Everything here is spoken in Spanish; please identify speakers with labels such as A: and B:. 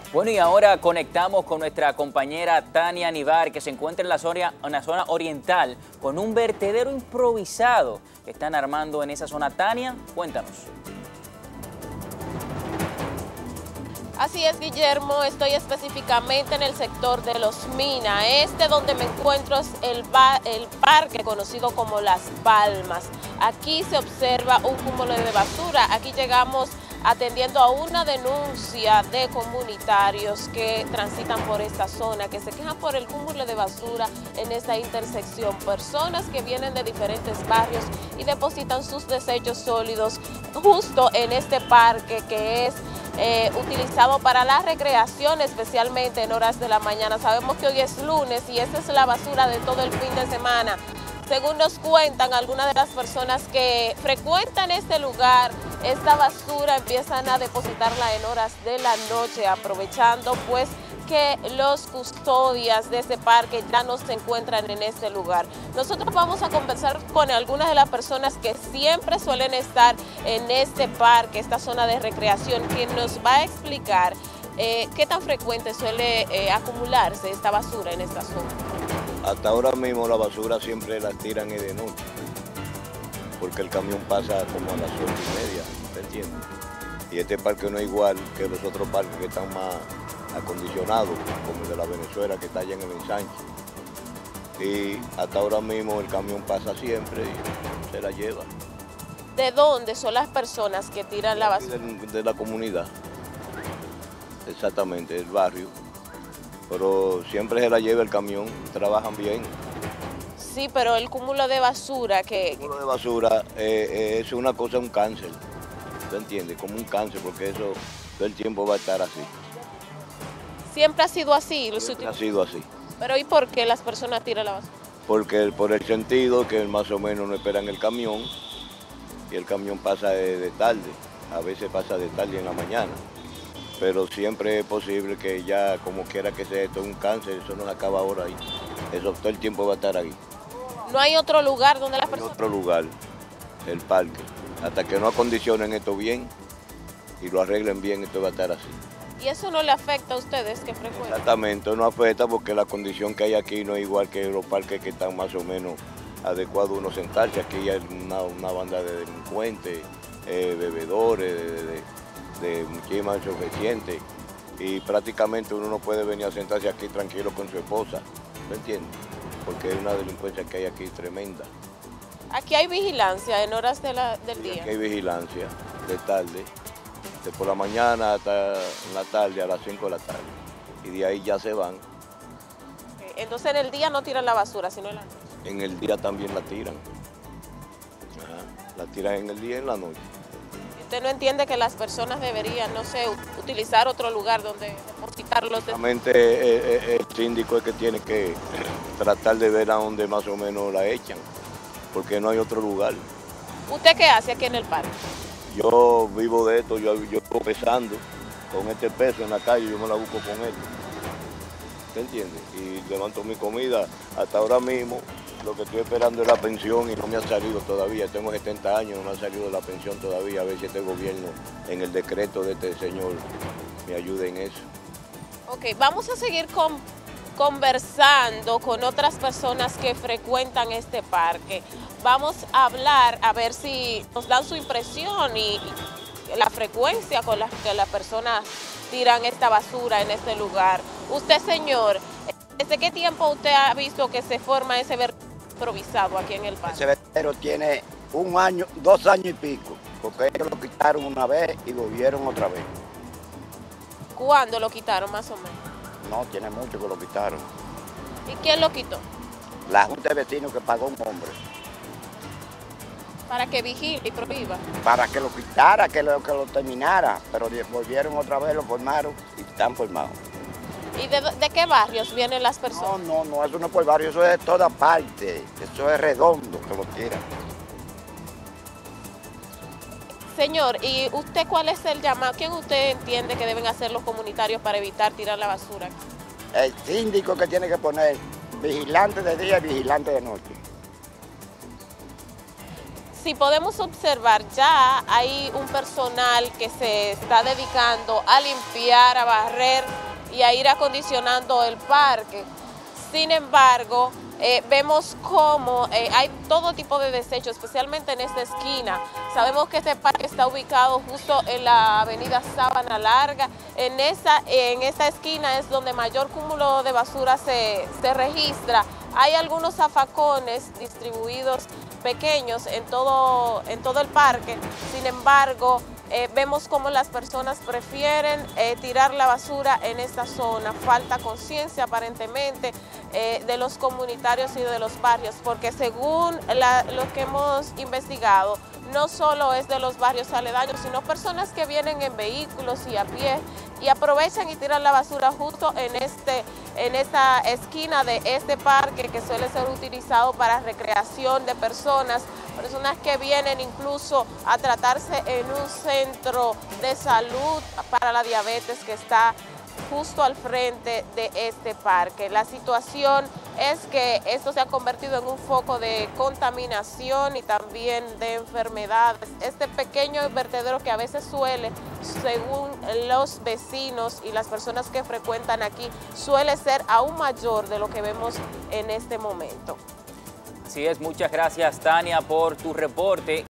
A: Bueno, y ahora conectamos con nuestra compañera Tania Nivar, que se encuentra en la zona oriental con un vertedero improvisado que están armando en esa zona. Tania, cuéntanos.
B: Así es, Guillermo, estoy específicamente en el sector de Los Minas. Donde me encuentro es el parque conocido como Las Palmas. Aquí se observa un cúmulo de basura. Aquí llegamos atendiendo a una denuncia de comunitarios que transitan por esta zona, que se quejan por el cúmulo de basura en esta intersección. Personas que vienen de diferentes barrios y depositan sus desechos sólidos justo en este parque que es utilizado para la recreación, especialmente en horas de la mañana. Sabemos que hoy es lunes y esa es la basura de todo el fin de semana. Según nos cuentan algunas de las personas que frecuentan este lugar, esta basura empiezan a depositarla en horas de la noche, aprovechando pues que los custodias de este parque ya no se encuentran en este lugar. Nosotros vamos a conversar con algunas de las personas que siempre suelen estar en este parque, esta zona de recreación, quien nos va a explicar qué tan frecuente suele acumularse esta basura en esta zona.
C: Hasta ahora mismo la basura siempre la tiran de noche, porque el camión pasa como a las 8:30, ¿te entiendes? Y este parque no es igual que los otros parques que están más acondicionados, como el de la Venezuela que está allá en el ensanche. Y hasta ahora mismo el camión pasa siempre y se la lleva.
B: ¿De dónde son las personas que tiran la basura?
C: De la comunidad, exactamente, del barrio. Pero siempre se la lleva el camión, trabajan bien.
B: Sí, pero el cúmulo de basura que...
C: El cúmulo de basura es una cosa, un cáncer, ¿te entiendes? Como un cáncer, porque eso todo el tiempo va a estar así.
B: ¿Siempre ha sido así?
C: Siempre ha sido así.
B: ¿Pero y por qué las personas tiran la basura?
C: Porque por el sentido que más o menos no esperan el camión y el camión pasa de tarde, a veces pasa de tarde en la mañana. Pero siempre es posible que ya, como quiera que sea, esto es un cáncer, eso no se acaba ahora ahí. Eso todo el tiempo va a estar ahí.
B: ¿No hay otro lugar donde las personas...?
C: Otro lugar, el parque. Hasta que no acondicionen esto bien y lo arreglen bien, esto va a estar así.
B: ¿Y eso no le afecta a ustedes que frecuentan?
C: Exactamente, no afecta porque la condición que hay aquí no es igual que los parques que están más o menos adecuados a uno sentarse. Aquí hay una banda de delincuentes, bebedores, de muchísimas entorpecientes, y prácticamente uno no puede venir a sentarse aquí tranquilo con su esposa, ¿me entiendes? Porque hay una delincuencia que hay aquí tremenda.
B: ¿Aquí hay vigilancia en horas del día?
C: Aquí hay vigilancia de tarde, de por la mañana hasta en la tarde, a las 5 de la tarde, y de ahí ya se van.
B: Entonces en el día no tiran la basura, sino en la noche.
C: En el día también la tiran. La tiran en el día y en la noche.
B: ¿Usted no entiende que las personas deberían, no sé, utilizar otro lugar donde depositarlos?
C: Realmente el síndico es que tiene que tratar de ver a dónde más o menos la echan, porque no hay otro lugar.
B: ¿Usted qué hace aquí en el parque?
C: Yo vivo de esto, yo estoy pesando con este peso en la calle, yo me la busco con esto. ¿Te entiendes? Y levanto mi comida. Hasta ahora mismo lo que estoy esperando es la pensión y no me ha salido todavía. Tengo 70 años, no me ha salido la pensión todavía. A ver si este gobierno, en el decreto de este señor, me ayude en eso.
B: Ok, vamos a seguir conversando con otras personas que frecuentan este parque. Vamos a hablar, a ver si nos dan su impresión y la frecuencia con la que las personas tiran esta basura en este lugar. Usted, señor, ¿desde qué tiempo usted ha visto que se forma ese vertedero improvisado aquí en el parque?
D: Ese vertedero tiene 1 año, 2 años y pico, porque ellos lo quitaron una vez y volvieron otra vez.
B: ¿Cuándo lo quitaron, más o menos?
D: No, tiene mucho que lo quitaron.
B: ¿Y quién lo quitó?
D: La Junta de Vecinos que pagó un hombre.
B: Para que vigile y prohíba.
D: Para que lo quitara, que lo terminara, pero volvieron otra vez, lo formaron y están formados.
B: ¿Y de qué barrios vienen las personas?
D: No, eso no es por barrio, eso es de toda parte, eso es redondo que lo tiran.
B: Señor, ¿y usted cuál es el llamado? ¿Quién usted entiende que deben hacer los comunitarios para evitar tirar la basura aquí?
D: El síndico que tiene que poner vigilante de día y vigilante de noche.
B: Si podemos observar, ya hay un personal que se está dedicando a limpiar, a barrer y a ir acondicionando el parque. Sin embargo, vemos cómo hay todo tipo de desechos, especialmente en esta esquina. Sabemos que este parque está ubicado justo en la avenida Sabana Larga. En esta esquina es donde mayor cúmulo de basura se registra. Hay algunos zafacones distribuidos pequeños en todo el parque. Sin embargo, vemos cómo las personas prefieren tirar la basura en esta zona. Falta conciencia aparentemente de los comunitarios y de los barrios, porque según lo que hemos investigado, no solo es de los barrios aledaños, sino personas que vienen en vehículos y a pie y aprovechan y tiran la basura justo en esta esquina de este parque, que suele ser utilizado para recreación de personas que vienen incluso a tratarse en un centro de salud para la diabetes que está justo al frente de este parque. La situación es que esto se ha convertido en un foco de contaminación y también de enfermedades. Este pequeño vertedero que a veces suele, según los vecinos y las personas que frecuentan aquí, suele ser aún mayor de lo que vemos en este momento.
A: Así es, muchas gracias, Tania, por tu reporte.